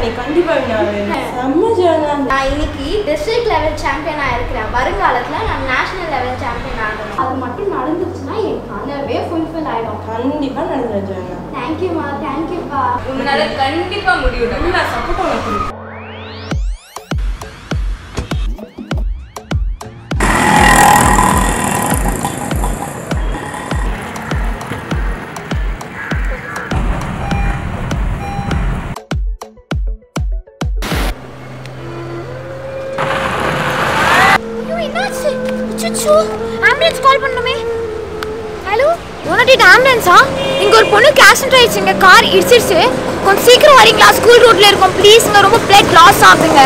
நீ கண்டிப்பா செம்ம ஜோயானா. நான் இன்னைக்கு டிஸ்ட்ரிக்ட் லெவல் சாம்பியனா இருக்கிறேன். வருங்காலத்துல நான் நேஷனல் லெவல் சாம்பியன் ஆகணும். அது மட்டும் நடந்துச்சுன்னா என் கனவே ஃபுல்ஃபில் ஆயிடும். கண்டிப்பா நடந்துடும் ஜோயானா. தேங்க்யூமா, தேங்க்யூப்பா. உன்னால கண்டிப்பா முடியும். நான் சப்போர்ட் உனக்கு. ஆம்புலன்ஸ் கால் பண்ணுமே. ஹலோ, யூனிட் ஆம்புலன்ஸா? இங்க ஒரு பொண்ணுக்கு ஆக்சிடென்ட் ஆயிடுச்சுங்க. கார் இடிச்சிருச்சு. கொஞ்சம் சீக்கிரம் வரீங்களா? ஸ்கூல் ரோட்ல இருக்கோம் ப்ளீஸ்ங்க. ரொம்ப பிளட் லாஸ் ஆகுதுங்க.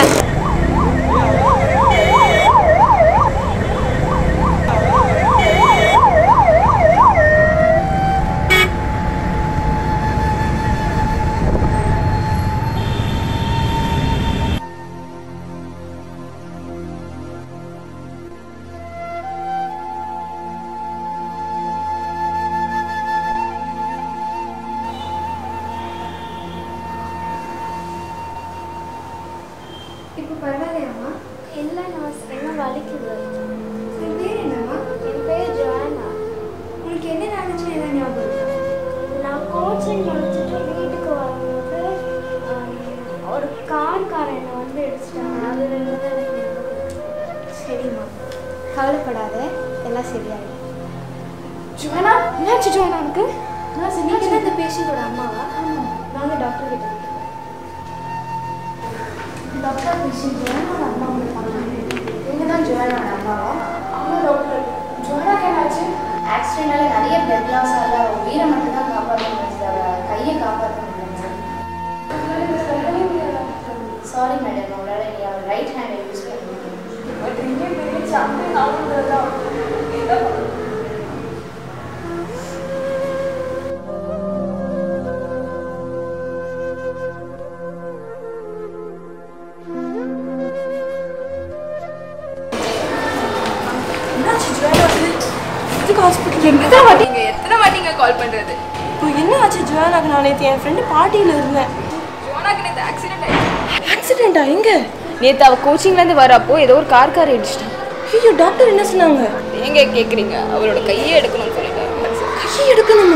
இப்போ பரவாயில்லையாம்மா? இல்லை, நான் என்ன வலிக்குது. என் பேர் என்னம்மா? என் பேர் ஜோயானா. உனக்கு என்ன நடந்துச்சுன்னு என்ன ஞாபகம்? நான் கோச்சிங் முடிச்சுட்டு வீட்டுக்கு வரும்போது ஒரு கார்காரன் என்னை வந்து இடிச்சிட்டாங்க. அது ரெண்டு தான் எனக்கு ஞாபகம். சரிம்மா, கவலைப்படாத, எல்லாம் சரியாயிடும். ஜோயானா, என்னாச்சு ஜோயானா உனக்கு? நான் நீங்கள் இந்த பேஷண்ட்டோட அம்மாவா? ஆமாம், வாங்க டாக்டர் கிட்ட. டாக்டர் பேஷண்ட் ஜோயானோட அம்மா உங்களுக்கு பார்க்கணும். நீங்கள் தான் ஜோயானோட அம்மாவா? ஆமாம் டாக்டர். ஜோயானாக்கு என்னாச்சு? ஆக்சிடென்டால நிறைய பிளட் லாஸ் ஆகல. உயிரை மட்டும் தான் காப்பாற்ற முடியாது, கையை காப்பாற்ற முடியல. சாரி மேடம், உங்களால் நீங்கள் ரைட் ஹேண்டை யூஸ் பண்ண முடியும். பட் இங்கே பெரிய சாம்பியன் ஆகுறது தான் என்ன பண்ணுறது? எத்தனை வாட்டிங்க கால் பண்றது? இப்போ என்ன ஆச்சு ஜோயானாக்கு? நான் நேற்று என் ஃப்ரெண்டு பார்ட்டியில் இருந்தேன். ஜோயானாக்கு நேற்று ஆக்சிடென்ட் ஆயிடுச்சு. ஆக்சிடென்ட்டா? எங்க? நேற்று அவள் கோச்சிங்லேருந்து வரப்போ ஏதோ ஒரு கார் இடிச்சிட்டான். ஐயோ, டாக்டர் என்ன சொன்னாங்க? எங்க கேட்குறீங்க? அவளோட கையை எடுக்கணும்னு சொல்லிட்டாங்க. கையை எடுக்கணுமா?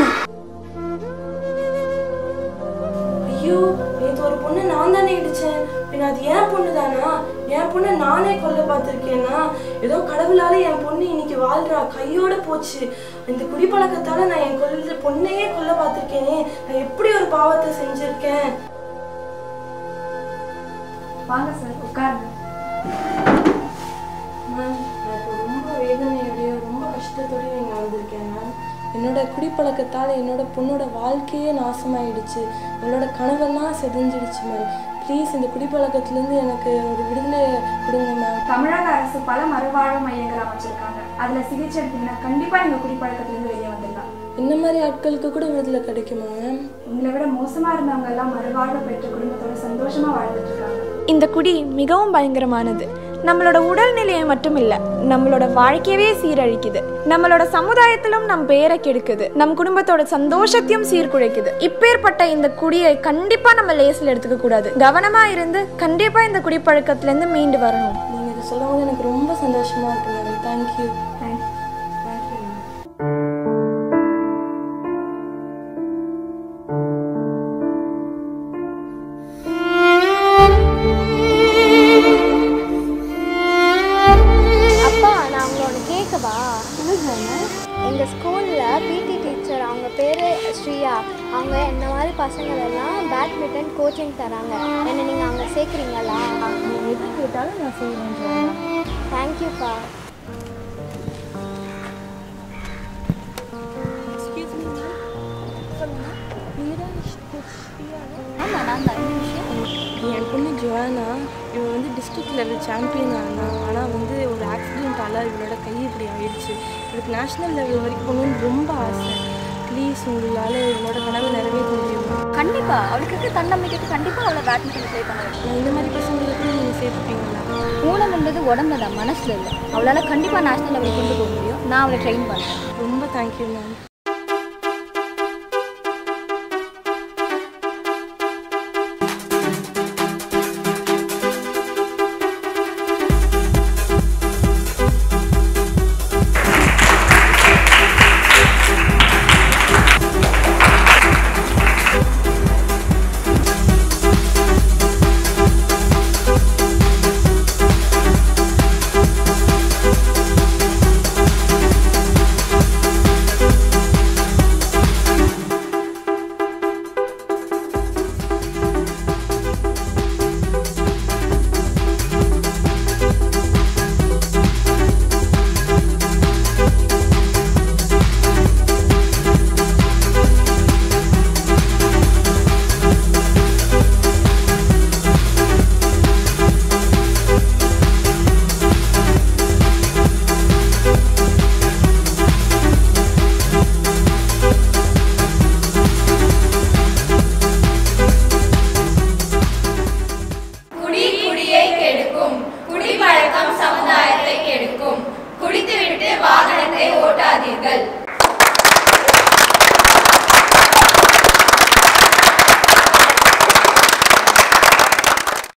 ஐயோ, நேற்று ஒரு பொண்ணு நான் தானே இடிச்சேன். பின்ன அது என் பொண்ணு தானா? என் பொண்ணை நானே கொல்ல பார்த்துருக்கேன்னா? ஏதோ கடவுளால என் பொண்ணு இன்னைக்கு வாழ்றா, கையோட போச்சு. இந்த குடிப்பழக்கத்தால நான் என் பொண்ணையே கொல்ல பார்த்துருக்கேனே. நான் எப்படி ஒரு பாவத்தை செஞ்சிருக்கேன்? வாங்க சார், உட்காருங்க. மேம், நான் இப்போ ரொம்ப வேதனையோடையும் ரொம்ப கஷ்டத்தோடையும் இங்கே வந்திருக்கேன் மேம். என்னோட குடிப்பழக்கத்தால் என்னோட பொண்ணோட வாழ்க்கையே நாசமாயிடுச்சு. என்னோட கனவெல்லாம் செதஞ்சிடுச்சு மேம். ப்ளீஸ் இந்த குடிப்பழக்கத்துலேருந்து எனக்கு ஒரு விடுதலை கொடுங்க மேம். தமிழக அரசு பல மறுவாழ்வு மையங்கள் அமைச்சிருக்காங்க. அதில் சிகிச்சை எடுத்தீங்கன்னா கண்டிப்பாக நீங்கள் குடிப்பழக்கத்துலேருந்து வெளியே வந்துடலாம். இந்த மாதிரி ஆட்களுக்கு கூட விடுதலை கிடைக்குமா மேம்? உங்களை விட மோசமாக இருந்தவங்க எல்லாம் மறுவாழ்வு பெற்ற குடும்பத்தோட சந்தோஷமாக வாழ்ந்துட்டு இருக்காங்க. இந்த குடி மிகவும் பயங்கரமானது. நம்மளோட உடல்நிலையை மட்டும் இல்ல, நம்மளோட வாழ்க்கையவே சீரழிக்குது. நம்மளோட சமுதாயத்திலும் நம் பெயரை கெடுக்குது. நம் குடும்பத்தோட சந்தோஷத்தையும் சீர்குலைக்குது. இப்பேற்பட்ட இந்த குடியை கண்டிப்பா நம்ம லேசில் எடுத்துக்க கூடாது. கவனமா இருந்து கண்டிப்பா இந்த குடிப்பழக்கத்துல இருந்து மீண்டு வரணும். நீங்க இதை சொல்லும் போது எனக்கு ரொம்ப சந்தோஷமா இருக்கு மேம். தேங்க்யூ. எங்கள் ஸ்கூலில் பிடி டீச்சர், அவங்க பேர் ஸ்ரீயா, அவங்க என்ன மாதிரி பசங்களெல்லாம் பேட்மிண்டன் கோச்சிங் தராங்க. என்ன நீங்கள் அங்கே சேர்க்குறீங்களா? நீங்கள் எது கேட்டாலும் நான் செய்வேன். தேங்க்யூப்பா. ஆமாம், நான் தான். என்ன விஷயம்? என் பொண்ணு ஜோயானா, இவன் வந்து டிஸ்ட்ரிக்ட் லெவல் சாம்பியன் ஆனான். ஆனால் வந்து ஒரு ஆக்சிடென்ட்டால் இவளோட கை இப்படி ஆயிடுச்சு. இவளுக்கு நேஷ்னல் லெவல் வரைக்கும் போகணுன்னு ரொம்ப ஆசை. ப்ளீஸ் உங்களால் இவளோட கனவு நிறைவேற்ற முடியும். கண்டிப்பாக அவளுக்கு தன்னம்பிக்கைக்கு கண்டிப்பாக அவளை பேட்மிண்டன் ப்ளே பண்ண நான் இந்த மாதிரி பசங்களுக்கு நீங்கள் சேர்த்துப்பீங்களா? ஊனம்ன்றது உடம்புல தான், மனசில் இல்லை. அவளால் கண்டிப்பாக நேஷ்னல் லெவல் கொண்டு போக முடியும். நான் அவளை ட்ரெயின் பண்ணுறேன். ரொம்ப தேங்க்யூ மேம்.